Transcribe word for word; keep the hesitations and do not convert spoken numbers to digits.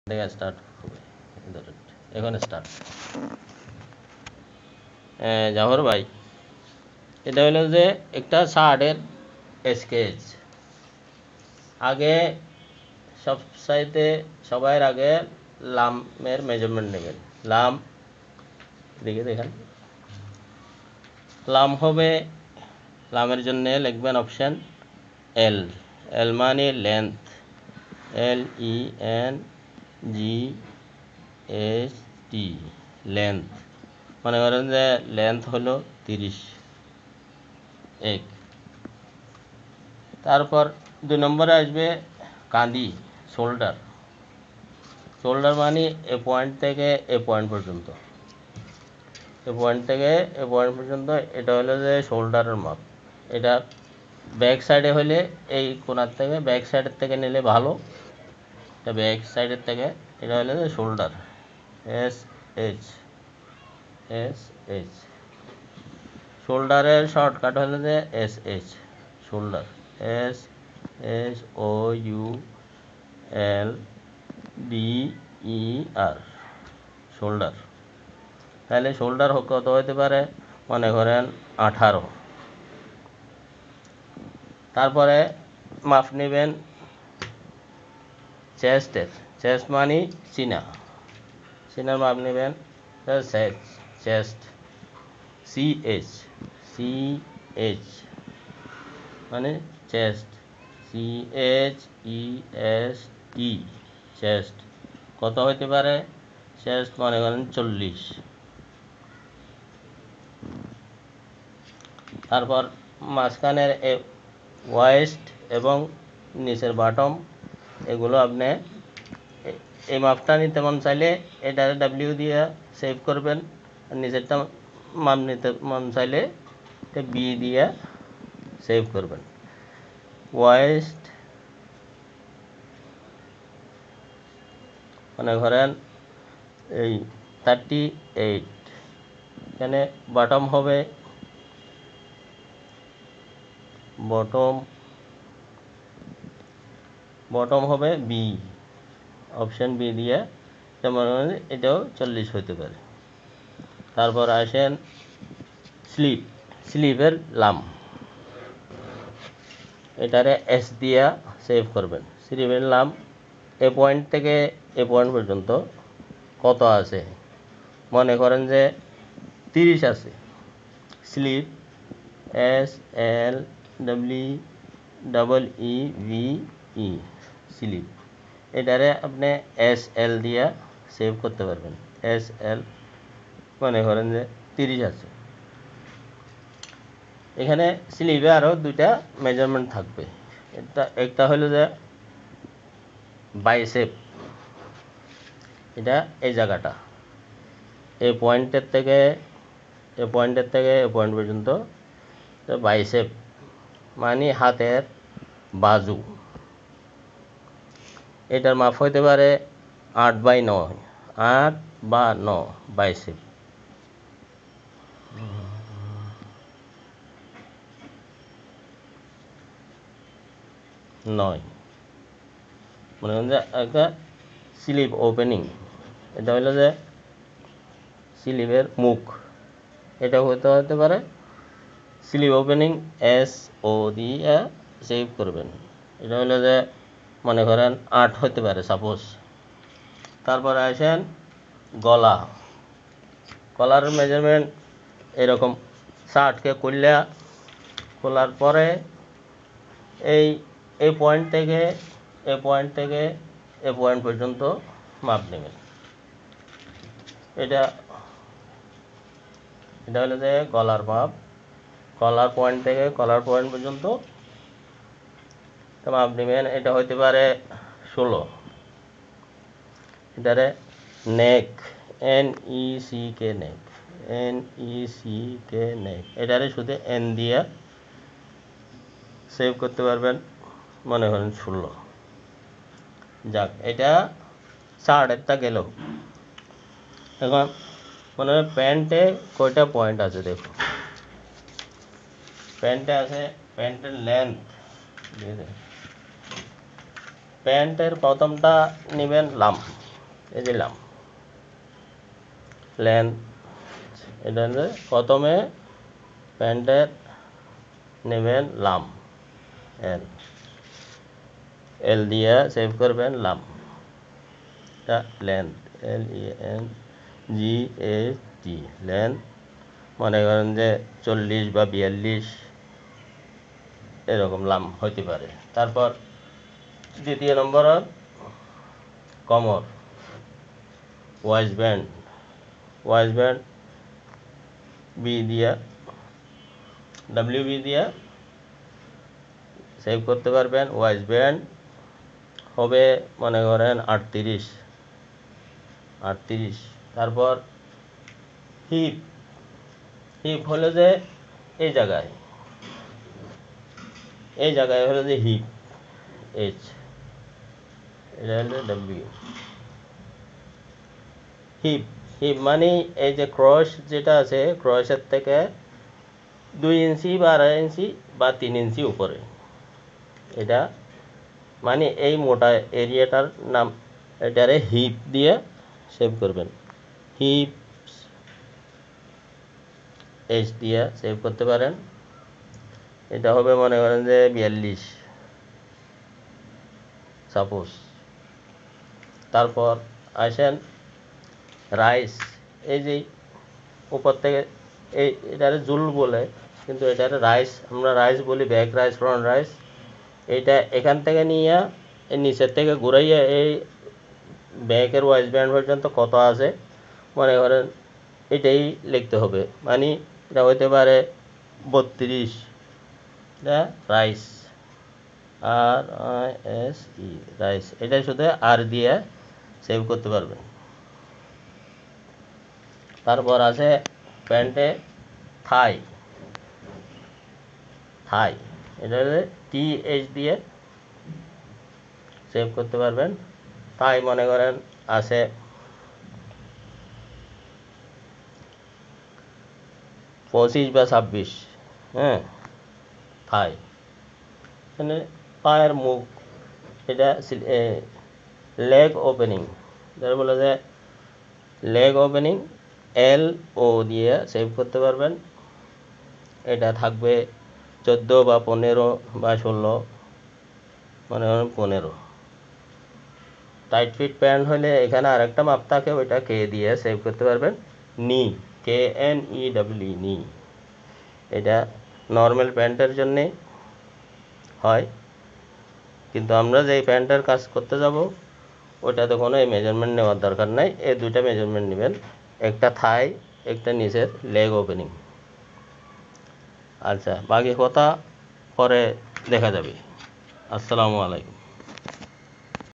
থেকে স্টার্ট হবে। এখন স্টার্ট। জাফর ভাই, এটা হলো যে একটা শার্টের স্কেচ। আগে সব সাইতে সবার আগে লামের মেজারমেন্ট নেবেন। লাম দিকে দেখেন, লাম হবে, লামের জন্য লিখবেন অপশান এল। এল মানে length, L E N G S T, length. মনে করেন যে লেন্থ হলো তিরিশ এক। তারপর দুই নম্বরে আসবে কাঁদি, শোল্ডার। শোল্ডার মানে এ পয়েন্ট থেকে এ পয়েন্ট পর্যন্ত, এ পয়েন্ট থেকে এ পয়েন্ট পর্যন্ত, এটা হলো যে শোল্ডারের মাপ। এটা ব্যাক সাইডে হলে এই কোণার থেকে ব্যাক সাইডের থেকে নিলে ভালো, এটা ব্যাক সাইডের থেকে। এটা হলো যে shoulder, S H, S H. শোল্ডারের শর্টকাট হলো যে S H, shoulder, S S O U L D E R, shoulder. তাহলে শোল্ডার কত হতে পারে, মনে করেন আঠারো। তারপরে মাপ নেবেন চেস্টের। চেস্ট মানে সিনা, সিনার মাপ নেবেন chest, C H, C H মানে chest, C H E S T, chest. কত হতে পারে, চেস্ট মনে করেন চল্লিশ। তারপর মাঝখানের ওয়েস্ট এবং নিচের বাটম, এগুলো আপনি এই মাপটা নিতে মন চাইলে এটা ডাব্লিউ দিয়ে সেভ করবেন, আর নিচেরটা মাপ নিতে মন চাইলে বি দিয়ে সেভ করবেন। ওয়েস্ট মনে করেন এই থার্টি এইট, এখানে বটম হবে, বটম বটম হবে বি, অপশান বি দিয়ে, যেমন এটাও চল্লিশ হতে পারে। তারপর আসেন স্লিপ, স্লিপের লাম, এটারে এস দিয়া সেভ করবেন। স্লিপের লাম এ পয়েন্ট থেকে এ পয়েন্ট পর্যন্ত কত আছে, মনে করেন যে তিরিশ আছে। Sleeve, S L W double E V E, sleeve. এটারে আপনি এস এল দিয়া সেভ করতে পারবেন। এস এল মনে করেন যে তিরিশ আছে। এখানে স্লিপে আরও দুইটা মেজারমেন্ট থাকবে। এটা একটা হলো যে বাইসেপ, এটা এই জায়গাটা, এই পয়েন্টের থেকে এ পয়েন্টের থেকে এ পয়েন্ট পর্যন্ত বাইসেপ মানে হাতের বাজু। এটার মাপ হতে পারে আট বাই নয়, আট বা ন, বাইসেপ। নয় মনে করেন যে একটা স্লিপ ওপেনিং, এটা হলো যে স্লিপের মুখ, এটা হতে হতে পারে স্লিপ ওপেনিং, এস ও দিয়ে সেভ করবেন। এটা হলো যে মনে করেন আট হতে পারে সাপোজ। তারপরে আসেন গলা, গলার মেজারমেন্ট এরকম, শার্টকে খুললে খোলার পরে এই এই পয়েন্ট থেকে এ পয়েন্ট থেকে এ পয়েন্ট পর্যন্ত মাপ নেবেন। এটা এটা হলো যে গলার মাপ, কলার পয়েন্ট থেকে কলার পয়েন্ট পর্যন্ত মাপ নেবেন। এটা হতে পারে ষোলো। এটারে neck, N E C K, neck, N E C K, neck. এটারে শুধু এন দিয়ে সেভ করতে পারবেন, মনে করেন ষোলো। যাক, এটা শার্টেরটা গেল। এখন মনে হয় প্যান্টে কয়টা পয়েন্ট আছে দেখো। প্যান্টে আছে, প্যান্টের লেন্থ, প্যান্টের প্রথমটা নেবেন লাম, এই দিলাম লেন্থ, এটা হচ্ছে প্রথমে প্যান্টের নেবেন লাম, এল এল দিয়ে সেভ করবেন লাম, এটা length, L E N G A T, length মনে করেন যে চল্লিশ বা বিয়াল্লিশ এরকম লাম হইতে পারে। তারপর দ্বিতীয় নম্বর কমর, waist band, waist band B দিয়া ডাব্লিউ বি দিয়া সেভ করতে পারবেন। ওয়াইজ ব্যান্ড হবে মনে করেন আটত্রিশ আটত্রিশ। তারপর হিপ, হিপ হলো যে এই জায়গায়, এই জায়গায় হলো যে হিপ, এইচ, এটা হলো ডাব্লিউ। হিপ, হিপ মানে এই যে ক্রস যেটা আছে, ক্রসের থেকে দুই ইঞ্চি বা আড়াই ইঞ্চি বা তিন ইঞ্চি উপরে, এটা মানে এই মোটা এরিয়াটার নাম, এটারে হিপ দিয়ে সেভ করবেন। হিপ এইচ দিয়ে সেভ করতে পারেন। এটা হবে মনে করেন যে বিয়াল্লিশ সাপোজ। তারপর আসেন রাইস, এই যে উপর থেকে এই এটারে জুল বলে, কিন্তু এটারে রাইস, আমরা রাইস বলি, ব্যাক রাইস, ফ্রন্ট রাইস। এইটা এখান থেকে নিয়ে এই নিচের থেকে ঘুরাইয়া এই ব্যাকের ওয়াইজ ব্যান্ড পর্যন্ত কত আছে মনে করেন এটাই লিখতে হবে। মানে এটা হইতে পারে বত্রিশ, এটা rise, R I S E, rise, এটা শুধু আর দিয়ে সেভ করতে পারবেন। তারপর আছে প্যান্টে থাই, থাই, এটা হচ্ছে টি এইচ দিয়ে সেভ করতে পারবেন। থাই মনে করেন আছে পঁচিশ বা ছাব্বিশ, হ্যাঁ থাই। এখানে পায়ের মুখ, এটা লেগ ওপেনিং, যার বলে যে লেগ ওপেনিং, এল ও দিয়ে সেভ করতে পারবেন। এটা থাকবে চোদ্দো বা পনেরো বা ষোলো, মনে করেন পনেরো। টাইট ফিট প্যান্ট হলে এখানে আরেকটা মাপ থাকে, ওইটা কে দিয়ে সেভ করতে পারবেন। নি, কে এন ই ডাব্লিউ, নি, এটা নর্মাল প্যান্টের জন্যে হয়, কিন্তু আমরা যে প্যান্টের কাজ করতে যাব ওটাতে কোনো এই মেজারমেন্ট নেওয়ার দরকার নাই। এই দুইটা মেজারমেন্ট নেবেন, একটা থাই, একটা নিচের লেগ ওপেনিং। আচ্ছা, বাকি কথা পরে দেখা যাবে। আসসালামু আলাইকুম।